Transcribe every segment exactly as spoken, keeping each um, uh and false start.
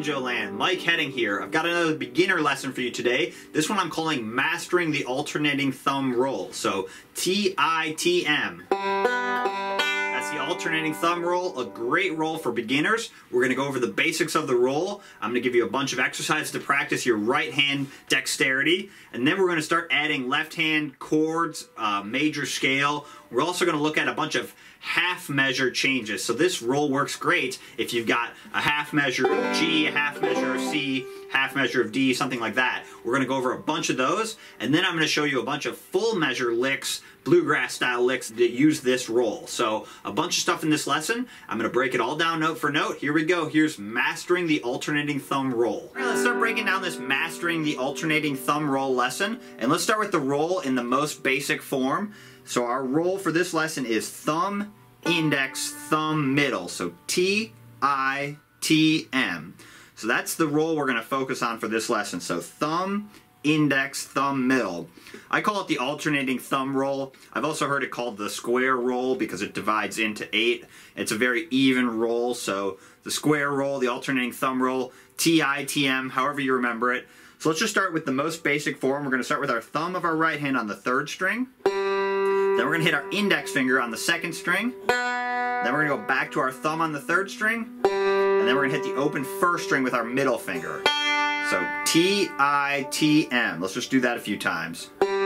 Banjo Land, Mike Heading here. I've got another beginner lesson for you today. This one I'm calling Mastering the Alternating Thumb Roll. So T I T M. That's the alternating thumb roll, a great roll for beginners. We're going to go over the basics of the roll. I'm going to give you a bunch of exercises to practice your right hand dexterity. And then we're going to start adding left hand chords, uh, major scale. We're also going to look at a bunch of half measure changes. So this roll works great if you've got a half measure of G, a half measure of C, half measure of D, something like that. We're going to go over a bunch of those, and then I'm going to show you a bunch of full measure licks, bluegrass style licks that use this roll. So a bunch of stuff in this lesson. I'm going to break it all down note for note. Here we go. Here's Mastering the Alternating Thumb Roll. All right, let's start breaking down this Mastering the Alternating Thumb Roll lesson. And let's start with the roll in the most basic form. So our roll for this lesson is thumb, index, thumb, middle. So T I T M. So that's the roll we're going to focus on for this lesson. So thumb, index, thumb, middle. I call it the alternating thumb roll. I've also heard it called the square roll because it divides into eight. It's a very even roll. So the square roll, the alternating thumb roll, T I T M, however you remember it. So let's just start with the most basic form. We're going to start with our thumb of our right hand on the third string. Then we're going to hit our index finger on the second string. Then we're going to go back to our thumb on the third string. And then we're going to hit the open first string with our middle finger. So T I T M. Let's just do that a few times.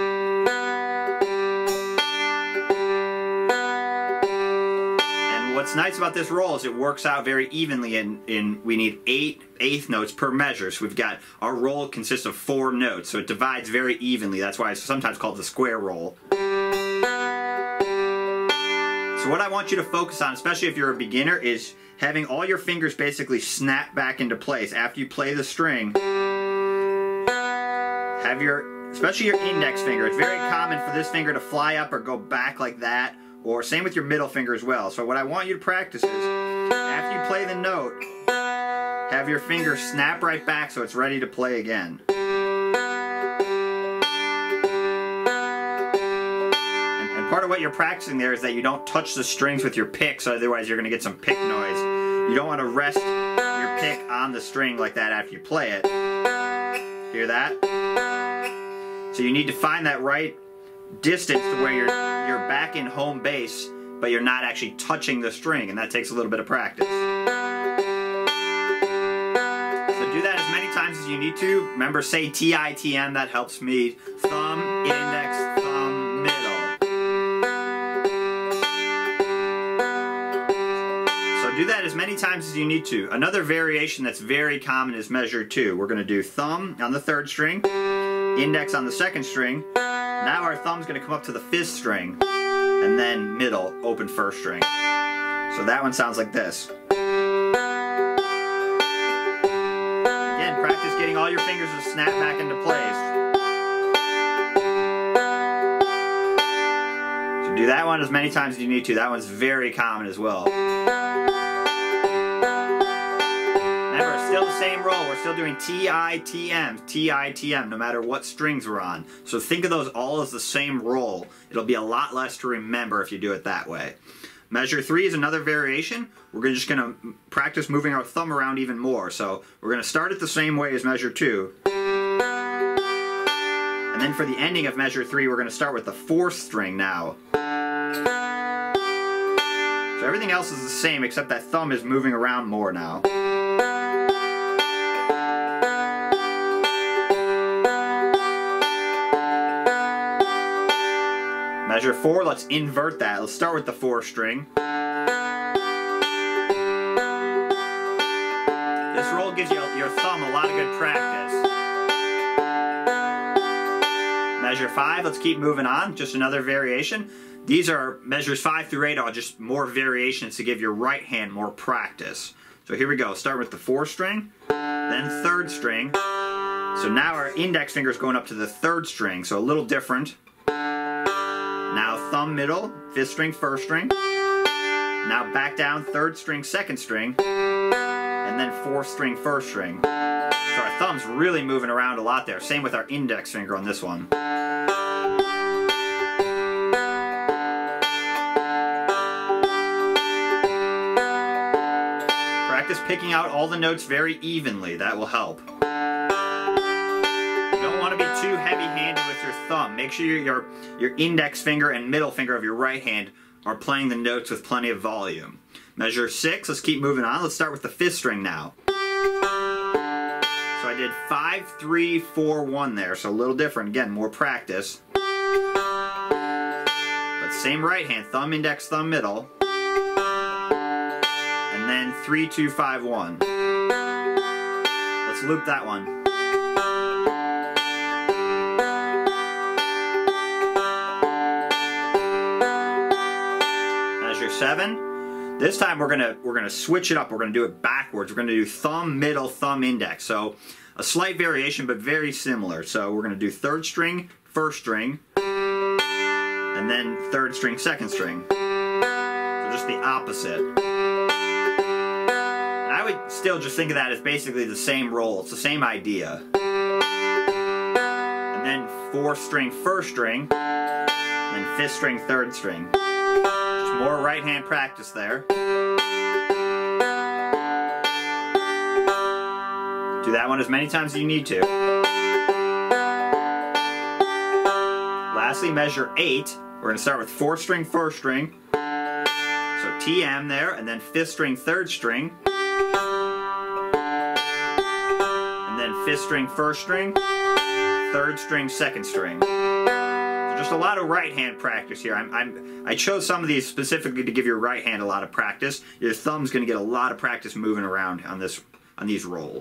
And what's nice about this roll is it works out very evenly, and in, in, we need eight eighth notes per measure. So we've got, our roll consists of four notes, so it divides very evenly. That's why it's sometimes called the square roll. So what I want you to focus on, especially if you're a beginner, is having all your fingers basically snap back into place after you play the string. Have your, especially your index finger, it's very common for this finger to fly up or go back like that, or same with your middle finger as well. So what I want you to practice is, after you play the note, have your finger snap right back so it's ready to play again. Part of what you're practicing there is that you don't touch the strings with your pick, so otherwise you're going to get some pick noise. You don't want to rest your pick on the string like that after you play it. Hear that? So you need to find that right distance to where you're, you're back in home base, but you're not actually touching the string, and that takes a little bit of practice. So do that as many times as you need to. Remember, say T I T M, that helps me. Thumb, index, thumb, middle. Do that as many times as you need to. Another variation that's very common is measure two. We're going to do thumb on the third string, index on the second string. Now our thumb's going to come up to the fifth string, and then middle, open first string. So that one sounds like this. Again, practice getting all your fingers to snap back into place. So do that one as many times as you need to. That one's very common as well. Still the same roll. We're still doing T I T M, T I T M, no matter what strings we're on. So think of those all as the same roll. It'll be a lot less to remember if you do it that way. Measure three is another variation. We're just going to practice moving our thumb around even more. So we're going to start it the same way as measure two. And then for the ending of measure three, we're going to start with the fourth string now. So everything else is the same except that thumb is moving around more now. Measure four, let's invert that. Let's start with the fourth string. This roll gives you your thumb a lot of good practice. Measure five, let's keep moving on. Just another variation. These are measures five through eight are just more variations to give your right hand more practice. So here we go. Start with the fourth string, then third string. So now our index finger is going up to the third string, so a little different. Now thumb middle, fifth string, first string. Now back down, third string, second string. And then fourth string, first string. So our thumb's really moving around a lot there. Same with our index finger on this one. practice picking out all the notes very evenly. That will help. You don't want to be too heavy-handed with your thumb. Make sure your, your, your index finger and middle finger of your right hand are playing the notes with plenty of volume. Measure six. Let's keep moving on. Let's start with the fifth string now. So I did five, three, four, one there, so a little different. Again, more practice. But same right hand, thumb, index, thumb, middle. And then three, two, five, one. Let's loop that one. Measure seven. This time we're gonna we're gonna switch it up. We're gonna do it backwards. We're gonna do thumb, middle, thumb, index. So a slight variation, but very similar. So we're gonna do third string, first string, and then third string, second string. So just the opposite. And I would still just think of that as basically the same roll. It's the same idea. And then fourth string, first string, and then fifth string, third string. More right hand practice there. Do that one as many times as you need to. Lastly, measure eight. We're going to start with fourth string, first string. So T M there, and then fifth string, third string. And then fifth string, first string. Third string, second string. Just a lot of right hand practice here. I'm, I'm, I chose some of these specifically to give your right hand a lot of practice. Your thumb's going to get a lot of practice moving around on this on these rolls.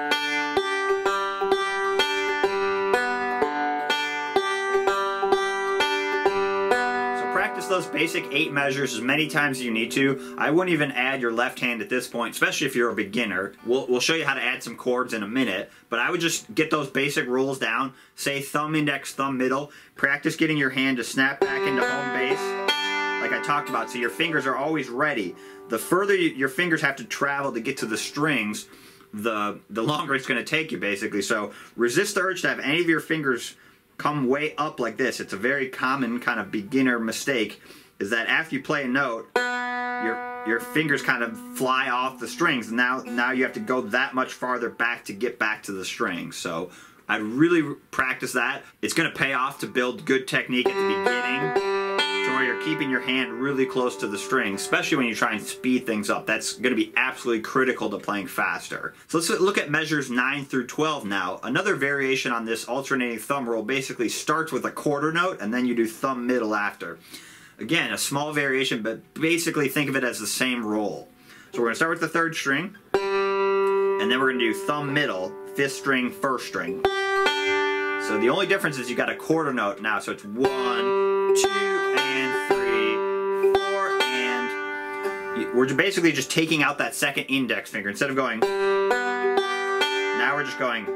Practice those basic eight measures as many times as you need to. I wouldn't even add your left hand at this point, especially if you're a beginner. We'll, we'll show you how to add some chords in a minute, but I would just get those basic rules down. Say thumb, index, thumb, middle. Practice getting your hand to snap back into home base, like I talked about, so your fingers are always ready. The further you, your fingers have to travel to get to the strings, the, the longer it's going to take you, basically. So resist the urge to have any of your fingers come way up like this. It's a very common kind of beginner mistake, is that after you play a note, your your fingers kind of fly off the strings. Now, now you have to go that much farther back to get back to the strings. So I'd really practice that. It's going to pay off to build good technique at the beginning, to where you're keeping your hand really close to the strings, especially when you try and speed things up. That's going to be absolutely critical to playing faster. So let's look at measures nine through twelve now. Another variation on this alternating thumb roll basically starts with a quarter note, and then you do thumb middle after. Again, a small variation, but basically think of it as the same roll. So we're going to start with the third string, and then we're going to do thumb middle, fifth string, first string. So the only difference is you got a quarter note now, so it's one, two, and three, four, and we're basically just taking out that second index finger. Instead of going, now we're just going.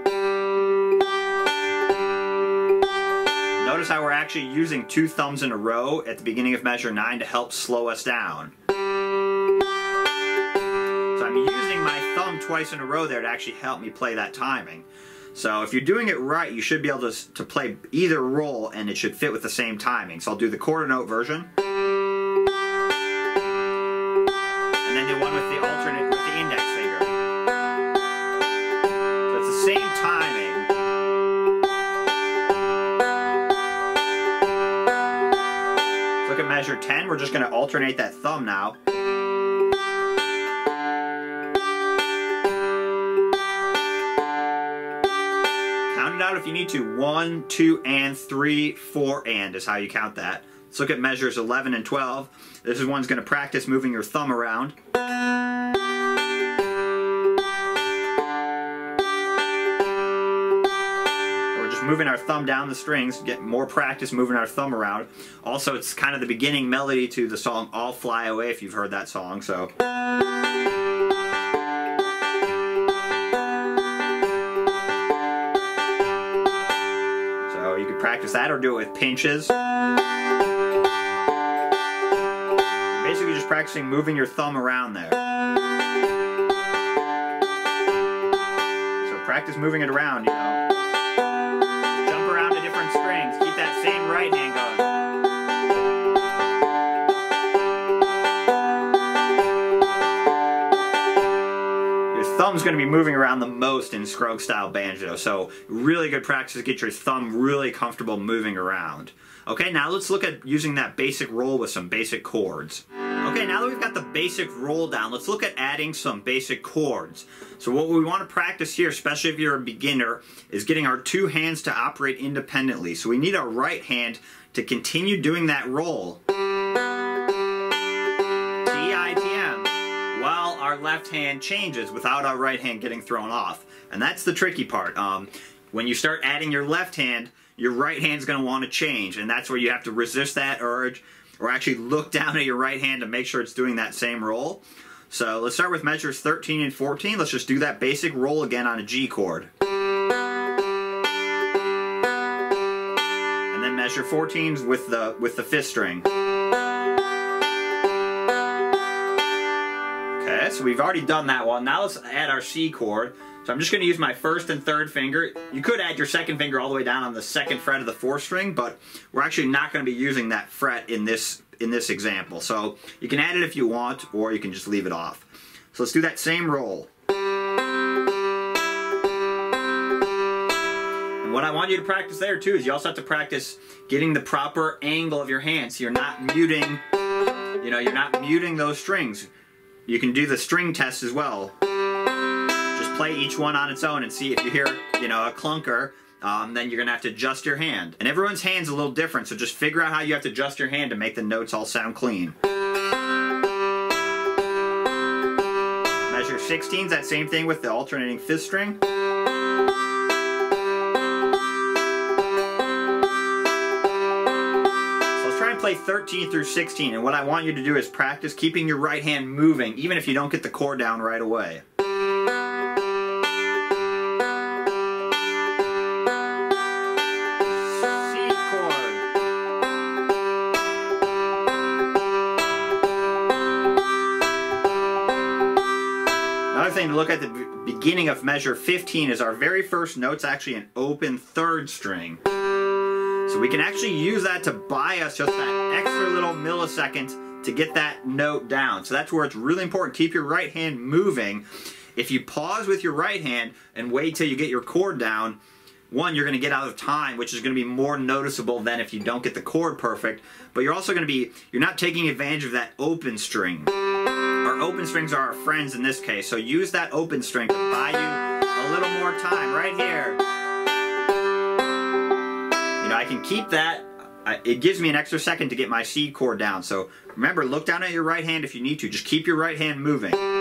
Notice how we're actually using two thumbs in a row at the beginning of measure nine to help slow us down. So I'm using my thumb twice in a row there to actually help me play that timing. So if you're doing it right, you should be able to, to play either roll, and it should fit with the same timing. So I'll do the quarter note version, and then the one with the alternate with the index finger. So it's the same timing. Let's look at measure ten. We're just going to alternate that thumb now. Out if you need to. One, two, and three, four, and is how you count that. Let's look at measures eleven and twelve. This is one's going to practice moving your thumb around. So we're just moving our thumb down the strings, get more practice moving our thumb around. Also, it's kind of the beginning melody to the song I'll Fly Away, if you've heard that song. So practice that, or do it with pinches. Basically just practicing moving your thumb around there. So practice moving it around, you know. Jump around to different strings. Keep that same right hand going. thumb's going to be moving around the most in stroke style banjo. So really good practice to get your thumb really comfortable moving around. Okay, now let's look at using that basic roll with some basic chords. Okay, now that we've got the basic roll down, let's look at adding some basic chords. So what we want to practice here, especially if you're a beginner, is getting our two hands to operate independently. So we need our right hand to continue doing that roll. T I T M. While our left hand changes without our right hand getting thrown off. And that's the tricky part. Um, when you start adding your left hand, your right hand's going to want to change. And that's where you have to resist that urge, or actually look down at your right hand to make sure it's doing that same roll. So let's start with measures thirteen and fourteen. Let's just do that basic roll again on a G chord. And then measure fourteen with the, with the fifth string. Okay, so we've already done that one. Now let's add our C chord. So I'm just going to use my first and third finger. You could add your second finger all the way down on the second fret of the fourth string, but we're actually not going to be using that fret in this in this example. So you can add it if you want, or you can just leave it off. So let's do that same roll. And what I want you to practice there too is you also have to practice getting the proper angle of your hand, so you're not muting, you know, you're not muting those strings. You can do the string test as well. Just play each one on its own and see if you hear, you know, a clunker. Um, then you're going to have to adjust your hand. And everyone's hand's a little different, so just figure out how you have to adjust your hand to make the notes all sound clean. Measure sixteens, that same thing with the alternating fifth string. So let's try and play thirteen through sixteen, and what I want you to do is practice keeping your right hand moving, even if you don't get the chord down right away. Another thing to look at the beginning of measure fifteen is our very first note's actually an open third string. So we can actually use that to buy us just that extra little millisecond to get that note down. So that's where it's really important. Keep your right hand moving. If you pause with your right hand and wait till you get your chord down, one, you're going to get out of time, which is going to be more noticeable than if you don't get the chord perfect. But you're also going to be, you're not taking advantage of that open string. Our open strings are our friends in this case, so use that open string to buy you a little more time right here. You know, I can keep that. It gives me an extra second to get my C chord down. So remember, look down at your right hand if you need to. Just keep your right hand moving.